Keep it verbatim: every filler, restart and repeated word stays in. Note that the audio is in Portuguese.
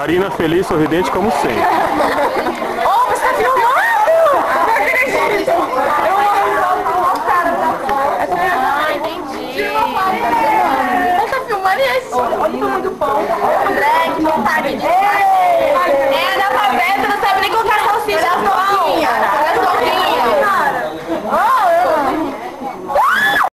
Marina feliz, sorridente como sempre. Oh, você tá filmando? Não acredito! Eu amo a cara da... Ah, entendi. Você tá filmando isso? Olha o tamanho do pão. André, que vontade de...